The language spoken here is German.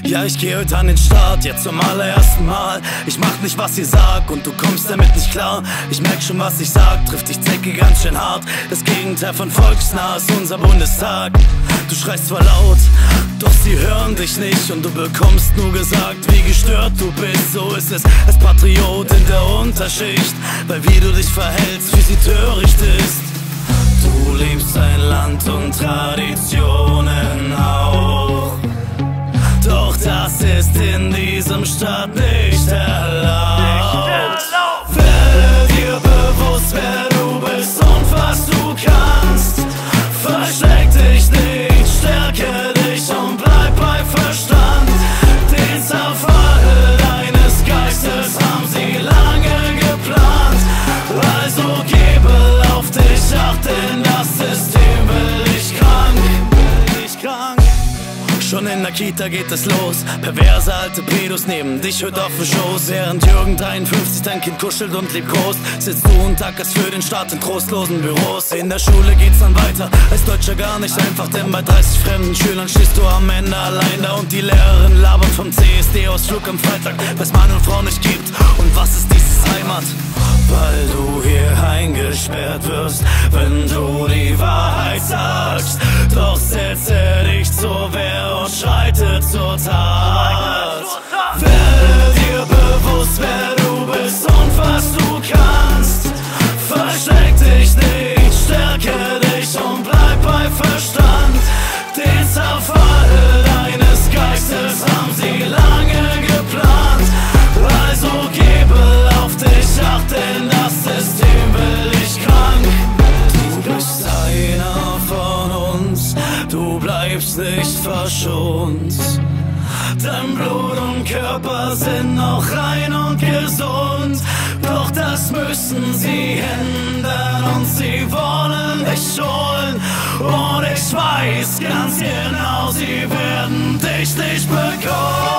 Ja, ich geh heute an den Start, jetzt zum allerersten Mal. Ich mach nicht, was ihr sagt und du kommst damit nicht klar. Ich merk schon, was ich sag, trifft dich Zecke ganz schön hart. Das Gegenteil von volksnah ist unser Bundestag. Du schreist zwar laut, doch sie hören dich nicht. Und du bekommst nur gesagt, wie gestört du bist. So ist es als Patriot in der Unterschicht, weil wie du dich verhältst, für sie töricht ist. Du liebst dein Land und Traditionen auch, doch das ist in diesem Staat nicht erlaubt. Werde dir bewusst, wer du bist und was du kannst. Versteck dich nicht, stärke dich und bleib bei Verstand. Den Zerfall deines Geistes haben sie lange geplant. Also gebe auf dich acht, denn das System will dich krank. Schon in der Kita geht es los, perverse alte Pedos neben dich heute auf den Schoß. Während Jürgen 53 dein Kind kuschelt und lebt groß, sitzt du und tackerst für den Staat in trostlosen Büros. In der Schule geht's dann weiter, als Deutscher gar nicht einfach, denn bei 30 fremden Schülern stehst du am Ende allein da. Und die Lehrerin labert vom CSD-Ausflug am Freitag, was Mann und Frau nicht gibt. Und was ist dieses Heimat? Weil du hier eingesperrt wirst, wenn du die Wahrheit sagst. Doch setze dich zur Wehr und schreite zur Tat. Werde dir bewusst, wer du bist und was du kannst. Versteck dich nicht, stärke dich und bleib bei Verstand. Den Zerfall deines Geistes haben sie lange geplant. Also gebe auf dich acht, denn das System will dich krank. Du bist einer von uns, du bleibst nicht verschont. Dein Blut und Körper sind noch rein und gesund. Doch das müssen sie ändern und sie wollen dich holen. Und ich weiß ganz genau, sie werden dich nicht bekommen.